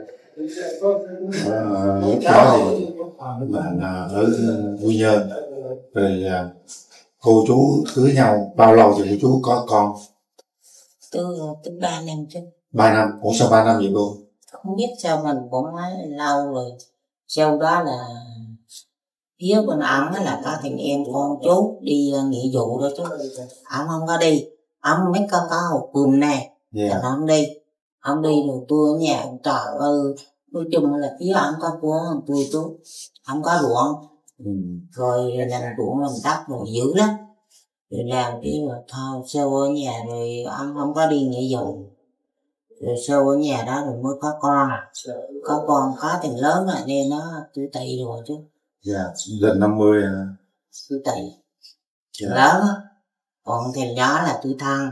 Lúc đó thì bạn ở Quy Nhơn, rồi cô chú cưới nhau bao lâu thì cô chú có con? Từ từ ba năm chứ. Ba năm. Ủa sao ba năm vậy cô? Không biết sao mình cũng nói lâu rồi. Sau đó là phía bên ổng là có thằng em con chú đi nghĩa vụ đó chú. Ổng không có đi. Ổng mới có có một cùng nè. Yeah. Là ông đi. Ông đi rồi tôi ở nhà. Trời ơi. Nói chung là phía ổng có của tôi chú. Ổng có ruộng. Ừ. Rồi làm ruộng làm đất rồi dữ lắm. Rồi làm cái rồi thôi sau ở nhà rồi ông không có đi nghĩa vụ. Rồi sau ở nhà đó rồi mới có con. Có con có thằng lớn rồi nên nó tuổi tỵ rồi chứ. Dạ, yeah, gần năm mươi à. Tuổi tỵ. Yeah. Lớn á. Còn thằng nhỏ là tuổi thân.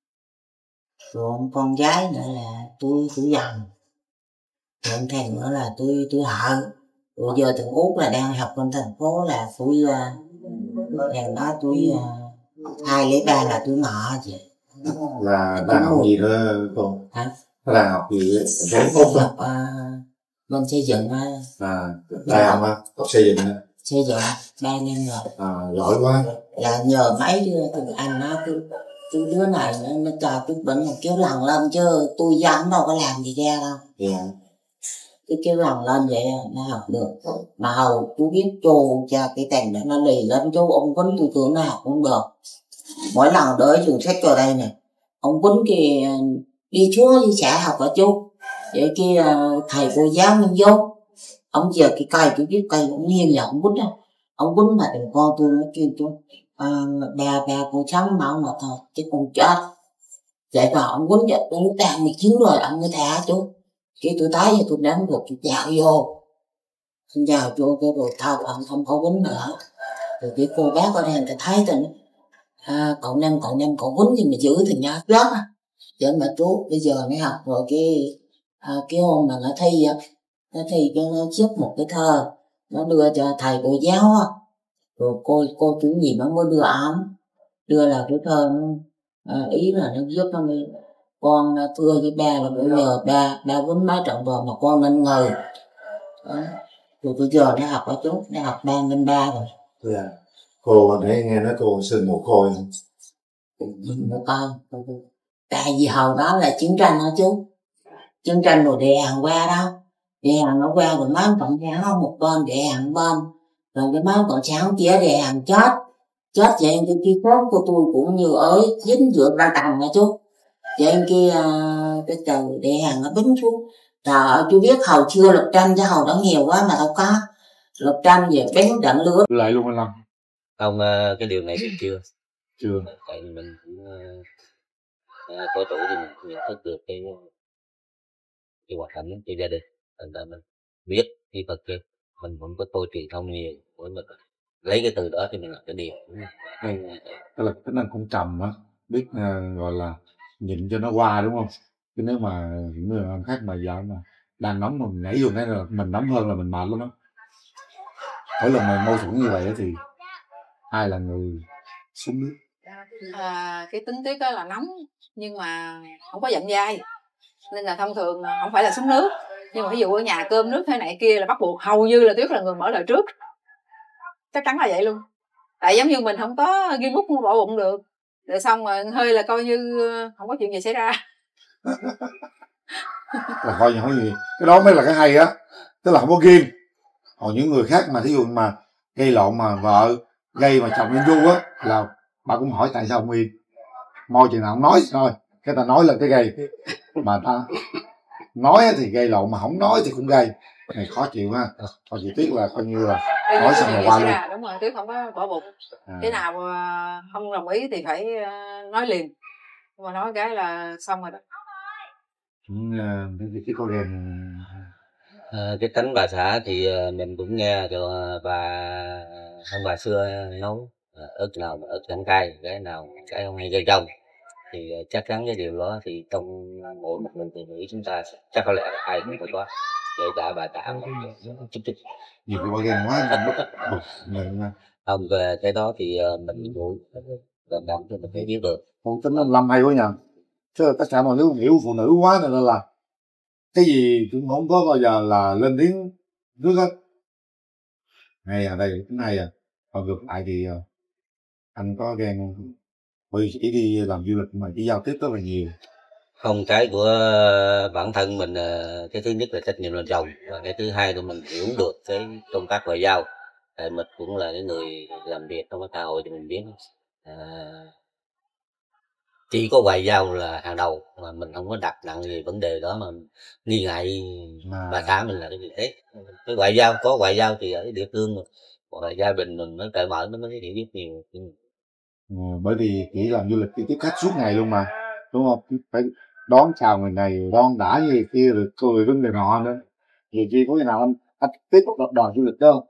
Rồi con gái nữa là tuổi tuổi dần. Rồi thằng nữa là tuổi tuổi hợ. Rồi giờ thằng Út là đang học bên thành phố là tuổi thằng đó tuổi hai lấy ba là tuổi ngọ vậy. Là đang học gì đó cô? Hả? Đang học gì đấy? Học uh, bên xây dựng á. À, đại học á, học xây dựng á. Xây dựng ba năm rồi. À, giỏi quá. Là nhờ mấy đứa thằng anh nó cứ cái đứa này nó, nó cho cái bệnh một kéo lần lên chứ tôi dám đâu có làm gì ra đâu. Dạ. Yeah. Cái kéo lần lên vậy nó học được. Mà hầu chú biết chú cho cái thằng đó nó lì lên chú ông Quýnh tôi tưởng nó học cũng được. Mỗi lần đợi trường sách vào đây nè, ông Quýnh kia đi chúa đi xã học ở chú. Vậy kia thầy cô giáo nhân vô. Ông giờ cái cây chú biết cây cũng nghiêng là ông Quýnh đâu. Ông Quýnh mà thằng con tôi nó kêu chú à, bà bà cô sống mà ông mà thôi chứ con chết. Vậy mà ông Quýnh vậy tôi đang mười chín rồi ông mới thả chú. Khi tôi tới thì tôi đến rồi tôi chào vô. Xin chào chú cái rồi thôi ông không có Quýnh nữa. Rồi cái cô bác ở đây người ta thấy tôi nói à, cậu năm cậu năm cậu Quýnh thì mà giữ thì nhớ lắm. Vậy mà chú bây giờ mới học rồi cái à, cái hôm mà nó thi á, nó thi cho nó viết một cái thơ, nó đưa cho thầy cô giáo á, rồi cô cô chủ nhiệm nó mới đưa ám, đưa là cái thơ nó, à, ý là nó giúp nó mới con thưa với ba là bây giờ ba ba vốn mấy trận bò mà con nên ngờ đó. Rồi bây giờ nó học ở chỗ nó học ba lên ba rồi. Dạ. Cô hồi nãy nghe nói cô sinh mồ côi. Một con tại vì hồi đó là chiến tranh hả chú, chiến tranh rồi đè hàng qua đâu, đè hàng nó qua rồi má cộng sản một bên đè hàng bên, rồi cái má cộng sản kia đè hàng chết chết vậy cái chi cốt của tôi cũng như ới dính dựa ra tầng hả chú. Vậy kia cái trời đè hàng nó bính xuống. Trời chú biết hồi xưa Lục Tranh chứ hồi đó nghèo quá mà đâu có Lục Tranh về bén đạn lứa lại luôn anh Long. Không, cái điều này thì chưa chưa tại vì mình cũng uh, có tuổi thì mình nhận thức được cái cái hoạt cảnh của gia đình, thành ra mình biết khi Phật kia mình cũng có tôi truyền thông nhiều với mình lấy cái từ đó thì mình làm cái điều hay tức là tính anh cũng trầm á, biết uh, gọi là nhịn cho nó qua đúng không, chứ nếu mà những người khác mà giờ mà đang nóng mà mình nhảy vô cái là mình nóng hơn là mình mệt lắm đó. Mỗi lần mà mâu thuẫn như vậy thì ai là người xuống nước? À, cái tính Tuyết đó là nóng nhưng mà không có giận dai nên là thông thường không phải là xuống nước, nhưng mà ví dụ ở nhà cơm nước thế này kia là bắt buộc hầu như là Tuyết là người mở lời trước, chắc chắn là vậy luôn. Tại giống như mình không có ghi bút bỏ bụng được, rồi xong rồi hơi là coi như không có chuyện gì xảy ra. Là coi như không gì, cái đó mới là cái hay á, tức là không có ghim. Còn những người khác mà thí dụ mà gây lộn mà vợ gây mà chồng lên du á là bà cũng hỏi tại sao không yên, môi chừng nào không nói thôi cái ta nói là cái gây, mà ta nói thì gây lộn mà không nói thì cũng gây, này khó chịu ha. Còn chị Tuyết là coi như là nói xong là qua luôn. Đúng rồi, Tuyết không có bỏ bụng, à. Cái nào không đồng ý thì phải nói liền, mà nói cái là xong rồi đó. Cái cái cô ghen à, cái tánh bà xã thì mình cũng nghe rồi, bà ông bà xưa nấu ớt nào mà ớt chẳng cay, cái nào cái không hay gây trong, thì chắc chắn cái điều đó thì trong mỗi một mình phụ nữ chúng ta chắc có lẽ ai cũng phải có, kể cả bà tạ chút chút nhiều cái bà ghen quá mình không về cái đó thì mình cũng làm đảm cho mình phải biết được. Không tính anh Lâm hay quá nhờ, chứ tất cả mọi thứ hiểu phụ nữ quá nên là cái gì cũng không có bao giờ là lên tiếng trước hết. Hay à, đây cũng hay à. Còn ngược lại thì anh có ghen không? Bởi chỉ đi làm du lịch mà chỉ giao tiếp rất là nhiều. Không, cái của bản thân mình cái thứ nhất là trách nhiệm làm chồng, và cái thứ hai là mình hiểu được cái công tác ngoại giao. Tại mình cũng là cái người làm việc trong cái xã hội thì mình biết à, chỉ có ngoại giao là hàng đầu, mà mình không có đặt nặng gì vấn đề đó mà nghi ngại à. Bà xã mình là cái gì thế, cái ngoại giao có ngoại giao thì ở địa phương mà, còn gia đình mình nó cởi mở nó mới hiểu biết nhiều. Ừ, bởi vì chỉ làm du lịch đi tiếp khách suốt ngày luôn mà, đúng không? Phải đón chào người này, đón đã gì kia, rồi cười với người nọ nữa. Nhiều khi có cái nào anh anh tiếp một đoàn du lịch đâu?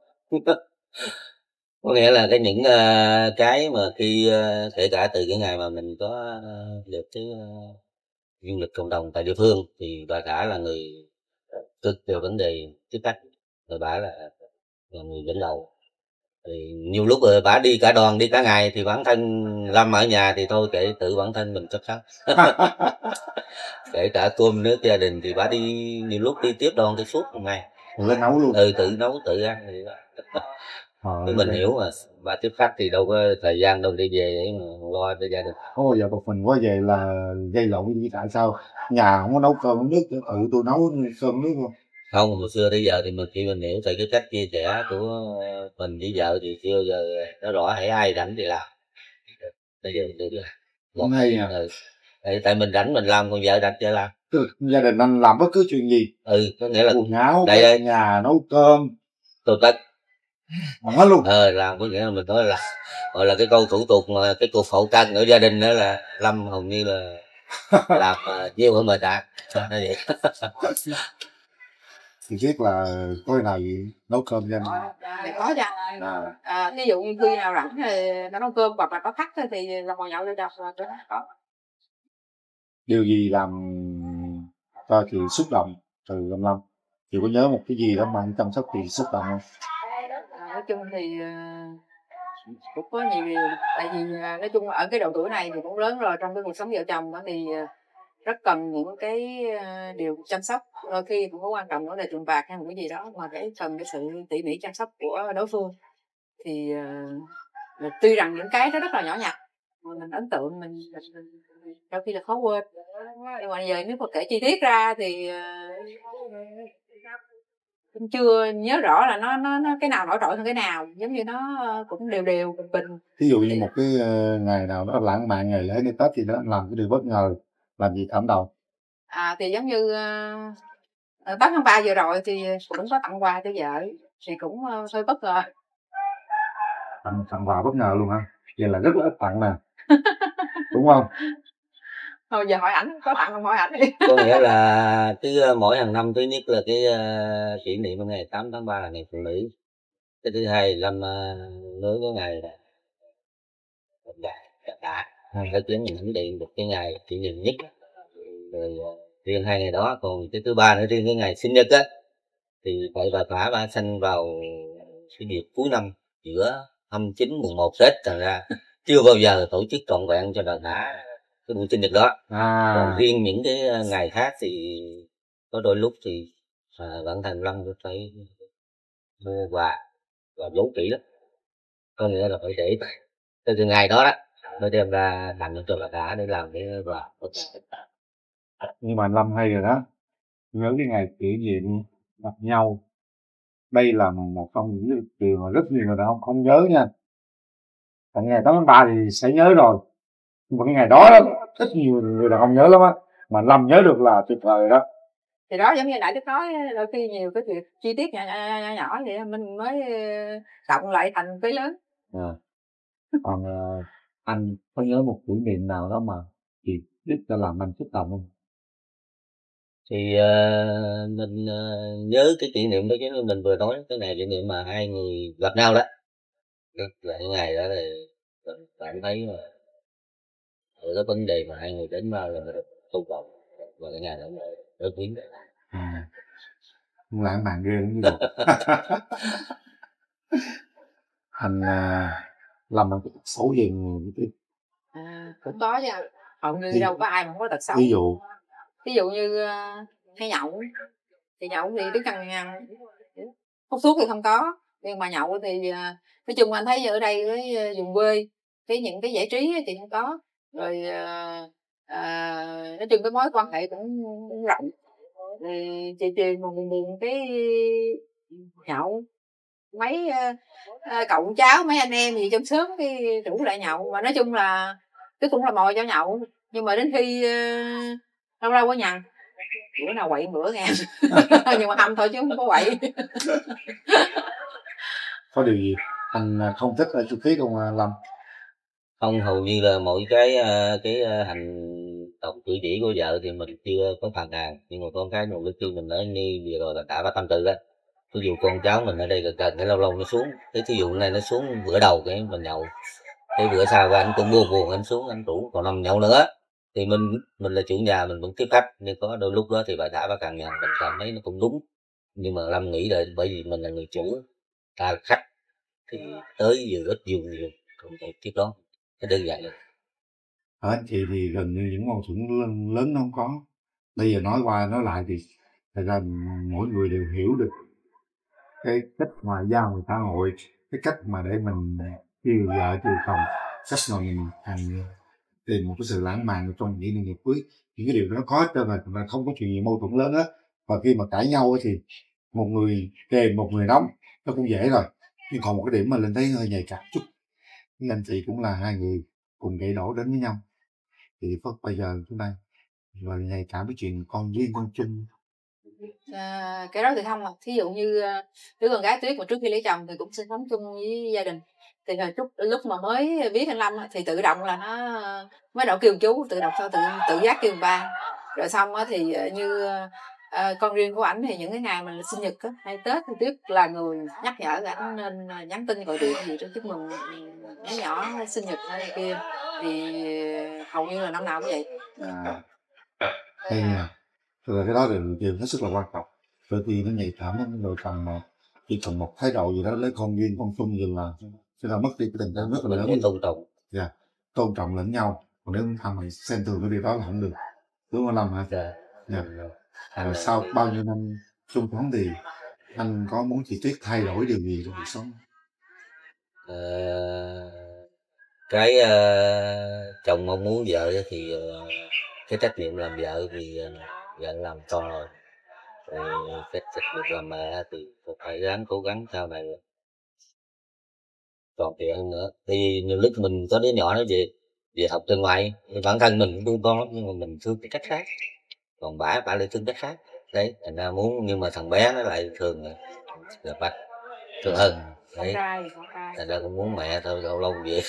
Có nghĩa là cái những uh, cái mà khi uh, kể cả từ cái ngày mà mình có uh, được cái uh, du lịch cộng đồng tại địa phương thì bà xã là người cực về vấn đề tiếp khách, rồi bà là, là người dẫn đầu. Thì nhiều lúc rồi bà đi cả đoàn đi cả ngày thì bản thân Lâm ở nhà thì thôi kệ tự bản thân mình chấp xác. Kể cả cơm nước gia đình thì bà đi nhiều lúc đi tiếp đoàn tới suốt một ngày. Tự nấu luôn. Ừ, tự nấu tự ăn thì thì mình hiểu mà bà tiếp khách thì đâu có thời gian đâu đi về để mà lo cho gia đình. Có bao giờ một mình quá về là gây lộn với tại sao nhà không có nấu cơm nấu nước, tự tôi nấu cơm nước không? Không, hồi xưa tới giờ thì mình khi mình hiểu tại cái cách chia sẻ của mình với vợ thì chưa giờ nó rõ hãy ai rảnh thì làm. Bây giờ được rồi. Không hay à. Ừ. Tại, tại mình rảnh mình làm, còn vợ rảnh vợ làm. Gia đình anh làm bất cứ chuyện gì. Ừ, có nghĩa là quần áo, đây, đây. nhà nấu cơm, tôi tất. Hết luôn. Ờ, làm có nghĩa là mình nói là gọi là cái câu thủ tục mà cái cuộc hậu tân ở gia đình đó là Lâm hầu như là làm uh, nhiều hơn mời tạ. Nó vậy. Thì biết là có khi nào gì nấu cơm cho anh? Dạ có cho anh. À. À, ví dụ như khi nào rảnh thì nó nấu cơm, hoặc là có khách thì làm ngồi nhậu cho đọc là có. Điều gì làm cho chị xúc động từ Lâm Lâm. Chị có nhớ một cái gì đó mà anh chăm sóc chị xúc động không? À, nói chung thì uh, cũng có nhiều điều, tại vì uh, nói chung ở cái độ tuổi này thì cũng lớn rồi, trong cái cuộc sống vợ chồng đó thì uh, rất cần những cái uh, điều chăm sóc, đôi khi cũng có quan trọng vấn đề tiền bạc hay một cái gì đó mà cái cần cái sự tỉ mỉ chăm sóc của đối phương. Thì uh, tuy rằng những cái đó rất là nhỏ nhặt mà mình ấn tượng, mình, mình, mình, mình đôi khi là khó quên, nhưng mà giờ nếu mà kể chi tiết ra thì uh, chưa nhớ rõ là nó nó nó cái nào nổi trội hơn cái nào, giống như nó cũng đều đều bình bình. Ví dụ như một cái uh, ngày nào đó lãng mạn, ngày lễ ngày Tết thì nó làm cái điều bất ngờ, làm gì cảm động? À thì giống như uh, tám tháng ba vừa rồi thì cũng có tặng quà cho vợ, thì cũng uh, hơi bất ngờ. Tặng, tặng quà bất ngờ luôn hả? Vậy là rất là ít tặng nè. Đúng không? Thôi giờ hỏi ảnh, có tặng không hỏi ảnh đi. Có nghĩa là cứ mỗi hàng năm thứ nhất là cái uh, kỷ niệm ngày tám tháng ba là ngày phụ nữ. Cái thứ hai Lâm uh, nhớ cái ngày là đã đã đã chuyến mình ấn định được cái ngày kỷ niệm nhất. Rồi uh, riêng hai ngày đó, còn cái thứ ba nữa riêng cái ngày sinh nhật á thì phải bà thả ba sanh vào cái dịp cuối năm giữa hai mươi chín mùng một Tết, thành ra chưa bao giờ tổ chức trọn vẹn cho bà thả cái buổi sinh nhật đó. À. Còn riêng những cái ngày khác thì có đôi lúc thì à, bản thân Lâm phải mua quà và giấu kỹ lắm, có nghĩa là phải để từ từ ngày đó đó mới đem ra tặng cho bà thả để làm cái quà. Nhưng mà Lâm hay rồi đó, nhớ cái ngày kỷ niệm gặp nhau, đây là một trong những điều mà rất nhiều người ta không không nhớ nha. Còn ngày tám tháng ba thì sẽ nhớ rồi, nhưng mà cái ngày đó, đó rất nhiều người đàn ông nhớ lắm á, mà Lâm nhớ được là tuyệt vời đó. Thì đó giống như nãy tôi nói, đôi khi nhiều cái việc chi tiết nhỏ nhỏ, nhỏ, nhỏ vậy mình mới cộng lại thành cái lớn. À. Còn uh, anh có nhớ một kỷ niệm nào đó mà chị biết cho làm anh xúc động không? Thì uh, mình uh, nhớ cái kỷ niệm đó, chứ mình vừa nói cái ngày kỷ niệm mà hai người gặp nhau đó, là cái ngày đó thì mình cảm thấy mà ở cái vấn đề mà hai người đến vào là tôn trọng, và cái ngày đó là rất hiếm. À, lãng mạn ghê lắm như vậy. Anh uh, làm một tật xấu gì người biết? À, cũng có nha, hầu như đâu có ai mà không có tật xấu. Ví dụ ví dụ như uh, hay nhậu, thì nhậu thì cứ cằn nhằn, hút thuốc thì không có, nhưng mà nhậu thì uh, nói chung anh thấy ở đây với uh, vùng quê cái những cái giải trí thì không có, rồi uh, uh, nói chung cái mối quan hệ cũng, cũng rộng, thì chị truyền một buồn cái nhậu mấy uh, uh, cậu cháu mấy anh em gì trong xóm cái rủ lại nhậu, mà nói chung là cái cũng là mồi cho nhậu, nhưng mà đến khi uh, lâu lâu có nhằn, bữa nào quậy bữa nghe. Nhưng mà hâm thôi chứ không có quậy. Có điều gì anh không thích ở chú Khí không Lâm? Không, hầu như là mỗi cái cái hành động cử chỉ của vợ thì mình chưa có phàn nàn, nhưng mà con cái một cái khi mình nói như vừa rồi là đã có tâm tư đó. Ví dụ con cháu mình ở đây gần gần cái lâu lâu nó xuống, cái thí dụ này nó xuống bữa đầu cái mình nhậu, cái bữa sau anh cũng buồn buồn anh xuống anh rủ còn nằm nhậu nữa, thì mình mình là chủ nhà mình vẫn tiếp khách, nhưng có đôi lúc đó thì bà đã bà càng nhằn mình cảm thấy nó cũng đúng, nhưng mà Lâm nghĩ là bởi vì mình là người chủ, ta là khách thì tới vừa ít vừa nhiều không thể tiếp đó, cái đơn giản rồi. Ở anh chị thì gần như những mâu thuẫn lớn, lớn nó không có. Bây giờ nói qua nói lại thì thật ra mỗi người đều hiểu được cái cách ngoại giao ngoài xã hội, cái cách mà để mình chiều vợ chiều chồng, cách mà mình hàng tìm một cái sự lãng mạn trong những ngày cưới, những cái điều đó có cho là, là không có chuyện gì mâu thuẫn lớn á. Và khi mà cãi nhau thì một người kềm một người nóng nó cũng dễ rồi, nhưng còn một cái điểm mà lên thấy hơi nhạy cảm chút, nhưng anh chị cũng là hai người cùng gãy đổ đến với nhau, thì Phật bây giờ chúng ta rồi nhạy cảm với chuyện con riêng con chung. À, cái đó thì không, mà thí dụ như đứa con gái Tuyết mà trước khi lấy chồng thì cũng sinh sống chung với gia đình, thì hồi chút lúc mà mới biết anh Lâm thì tự động là nó mới đầu kêu chú, tự động sau tự tự giác kêu ba, rồi xong thì như à, con riêng của ảnh thì những cái ngày mà sinh nhật á, hay Tết thì Tuyết là người nhắc nhở ảnh nên nhắn tin gọi điện gì đó chúc mừng bé nhỏ sinh nhật hay kia, thì hầu như là năm nào cũng vậy. À, hay nha. Tức là cái đó là điều hết sức là quan trọng. Bởi vì nó nhạy cảm lắm, rồi cần mà chỉ cần một thái độ gì đó lấy con duyên con chung gì là chúng ta mất đi cái tình cảm rất là lớn. Tôn trọng. Dạ, tôn trọng lẫn nhau. Còn nếu thằng này xem thường cái điều đó là không được. Đúng không Lâm hả? Dạ. Dạ. Rồi sau bao nhiêu năm chung sống thì anh có muốn chị Tuyết thay đổi điều gì trong cuộc sống? Ờ, cái uh, chồng mong muốn vợ thì uh, cái trách nhiệm làm vợ thì uh, vợ làm to rồi. Rồi cái trách nhiệm làm mẹ thì phải ráng cố gắng sau này còn tiền hơn nữa. Thì nhiều lúc mình có đứa nhỏ nó về về học trên ngoài thì bản thân mình cũng thương con lắm, nhưng mà mình thương cái cách khác, còn bả bả lại thương cách khác. Đấy, thành ra muốn, nhưng mà thằng bé nó lại thường là bạch thường hơn. Đấy, thành ra cũng muốn mẹ thôi lâu lâu về.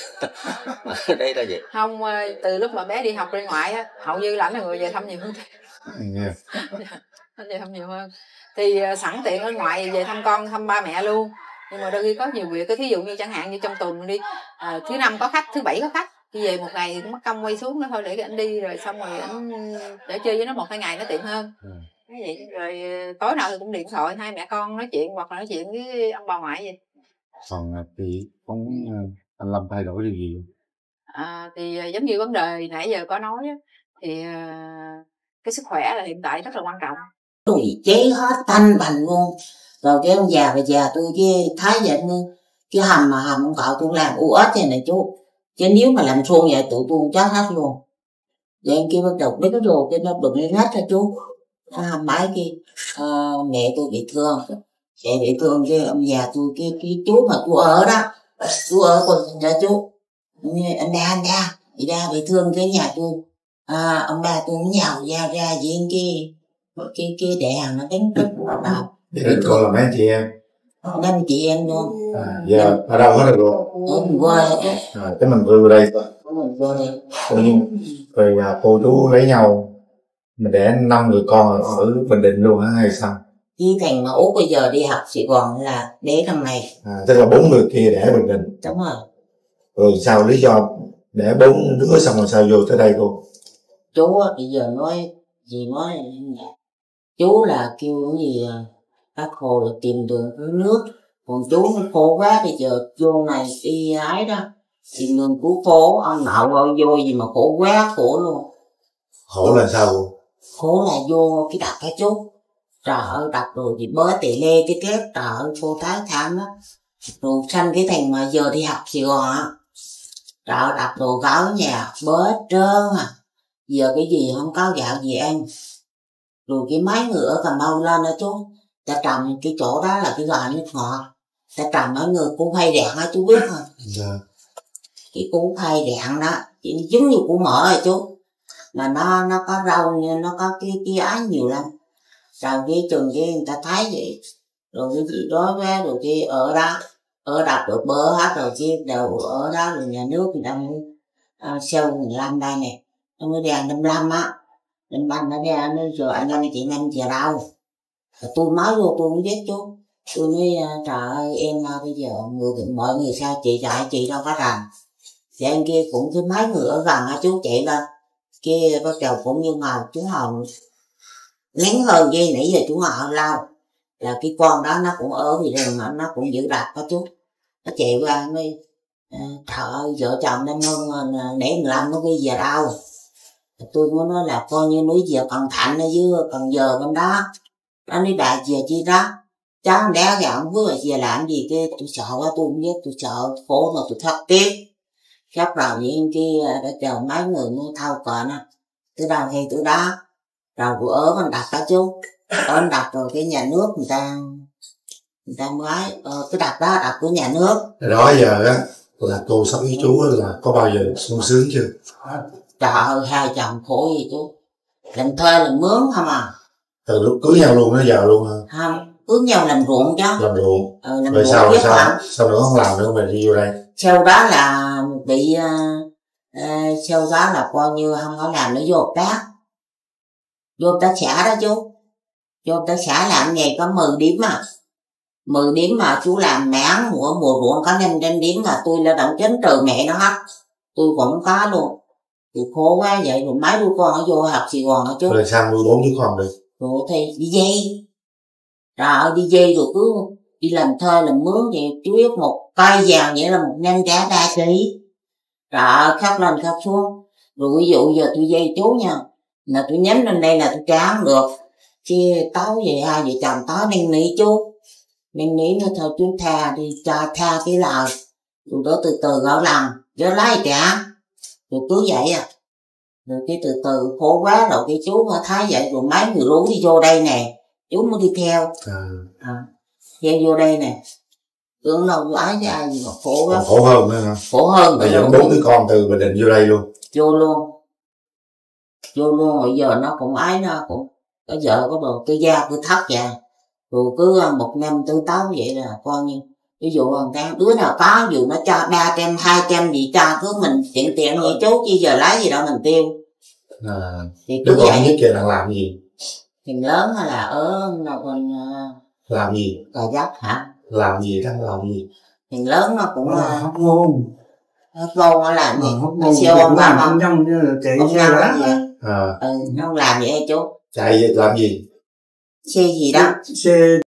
Đấy đó vậy. Không, từ lúc mà bé đi học bên ngoại á, hầu như là ảnh là người về thăm nhiều hơn. Yeah. Anh về thăm nhiều hơn. Thì sẵn tiện ở ngoại về thăm con, thăm ba mẹ luôn. Nhưng mà đôi khi có nhiều việc, cái thí dụ như chẳng hạn như trong tuần đi, à, thứ năm có khách, thứ bảy có khách, đi về một ngày thì cũng mất công quay xuống nó thôi, để anh đi rồi xong rồi anh để chơi với nó một hai ngày nó tiện hơn. Ừ. Vậy rồi tối nào thì cũng điện thoại hai mẹ con nói chuyện, hoặc là nói chuyện với ông bà ngoại vậy. Còn chị có muốn anh Lâm thay đổi điều gì? À, thì giống như vấn đề nãy giờ có nói á, thì cái sức khỏe là hiện tại rất là quan trọng. Tôi chế hết tanh bành luôn. Rồi cái ông già bà già tôi cái thái vậy cái hầm mà hầm ông cậu tôi làm u ớt vậy này chú. Chứ nếu mà làm xuông vậy tụi tôi chết hết luôn. Rồi anh kia bắt đầu biết cái đồ cái nó bực lên hết ra chú. Nó hầm mãi kia à, mẹ tôi bị thương. Mẹ bị thương cái ông già tôi cái, cái chú mà tôi ở đó. Chú ở còn ra chú. Anh đa anh đa. Chị đa bị thương cái nhà tôi. À, ông ba tôi nhào dao ra với cái cái cái đại hàng nó đánh rất là đau. Vậy con là mấy anh chị em? Năm chị em luôn. À, giờ ở đâu hết rồi luôn? Ở mình qua hết. À, cái mình vừa đây thôi. Mình qua đây. Rồi nhà cô chú lấy nhau, mình đẻ năm người con ở Bình Định luôn hả hay sao? Với thằng mà Út bây giờ đi học Sài Gòn là đẻ thằng này. À, tức là bốn người kia đẻ Bình Định. Đúng rồi. Rồi sao lý do đẻ bốn đứa xong rồi sao vô tới đây cô? Chú bây giờ nói gì nói chú là kêu cái gì bác Hồ là tìm đường cứu nước, còn chú nó khổ quá bây giờ vô này đi ái đó tìm đường cứu khổ, ông nậu ông vô gì mà khổ quá khổ luôn. Khổ là sao? Khổ là vô cái đập cái chú, trời ơi đập rồi thì bớ tỷ lê cái tết, trời ơi cô thái thảm đó, rồi sanh cái thằng mà giờ đi học Sài Gòn á, trời ơi đập rồi gáo nhà bớ trơn à, giờ cái gì không có gạo gì ăn. Rồi cái máy ngựa Cà Mau lên đó chú, ta trồng cái chỗ đó là cái gò nước ngọt, ta trồng ở người củ khoai rạng đó chú biết không? Dạ. Cái củ khoai rạng đó chỉ giống như củ mỡ rồi chú, mà nó nó có rau, nó có cái cái ái nhiều lắm. Rồi cái chừng cái người ta thấy vậy, rồi cái gì đó ra rồi cái ở đó ở đập được bơ hết rồi cái đầu ở đó rồi nhà nước người ta uh, sale mười lăm đây nè, nó mới đèn năm lăm á. Nên banh nó ra nó rồi anh em chị năm giờ đâu. Tôi nói vô tôi cũng biết chú. Tôi nói trời ơi em bây giờ người mọi người sao chị chạy chị đâu có rành. Thì anh kia cũng cái máy ngựa gần á chú chạy lên. Kia bắt đầu cũng như ngồi chú hồng nén hơn dây nãy giờ chú ngồi lâu. Là cái con đó nó cũng ở vì rừng mà nó cũng giữ đập đó chú. Nó chạy qua nói trời ơi vợ chồng năm hơn nãy mười lăm nó đi về đâu. Tôi muốn nói là coi như núi về Cần Thạnh ở dưới Cần Giờ bên đó. Nó nói bà về chi đó. Cháu đéo gạo không biết là về làm gì kia. Tôi sợ quá tôi không biết, tôi sợ khổ mà tôi thất tiếc. Khắp đầu những kia đã chờ mấy người mua thâu cờ nó. Từ đâu hay từ đó. Rồi tôi ở con đập đó chú. Ở đập rồi cái nhà nước người ta người ta mới ờ, cái đập đó đập của nhà nước. Đó giờ á là cô sống với chú là có bao giờ sung sướng chưa? Trời ơi hai chồng khổ gì chú, làm thuê làm mướn không à. Từ lúc cưới nhau luôn đến giờ luôn hả? Không, cưới nhau làm ruộng chứ. Làm ruộng. Ừ, làm rồi ruộng sao rồi sao? Làm. Sao nữa không làm nữa mà đi vô đây? Sau đó là bị uh, uh, sau đó là coi như không có làm nữa vô hợp tác. Vô hợp tác xã đó chú. Vô hợp tác xã làm ngày có mười điểm mà. mười điểm mà chú làm mẻ mùa mùa ruộng có năm trăm điểm mà tôi là động chấn trừ mẹ nó hết. Tôi cũng có luôn. Thì khổ quá vậy rồi mấy đứa con ở vô học Sài Gòn hả chú. Rồi sao nuôi bốn đứa con được? rồi thì đi dây, rồi đi dây rồi cứ đi làm thuê làm mướn thì chú biết một cây vàng vậy là một năm trả ba ký, rồi khắc lên khắc xuống, rồi ví dụ giờ tôi dây chú nha, là tôi nhắm lên đây là tôi trả không được, chia tối về hai vợ chồng tối năn nỉ chú, năn nỉ nó thôi chú tha đi cho tha cái lời, rồi đó từ từ gõ lần, chứ lấy trả, rồi cứ vậy à, rồi cái từ từ khổ quá rồi cái chú mới thấy vậy, rồi mấy người lú đi vô đây nè, chú mới đi theo, à. À, theo vô đây nè, tưởng đâu ái với ai mà khổ quá, khổ hơn nữa hả? Khổ hơn, bây giờ bốn đứa con từ Bình Định vô đây luôn, vô luôn, vô luôn, bây giờ nó cũng ái, nó cũng có vợ có bồ, cái da cứ thắt ra, rồi cứ một năm tư táo vậy là coi như ví dụ người ta đứa nào có dù nó cho ba trăm hai trăm gì cho cứ mình tiện tiện vậy chú, chứ giờ lấy gì đâu mình tiêu. À, thì đứa cứ con vậy. nhất kia đang làm gì? Thằng lớn hay là ở nào còn làm gì? Cà Dắt hả? Làm gì, đang làm gì? Thằng lớn nó cũng à, hóc môn. Hóc môn nó làm gì? Nó siêu ông làm không? Trong chạy xe lá. À. Ừ, nó không làm vậy chú. Chạy làm gì? Xe gì đó? Xe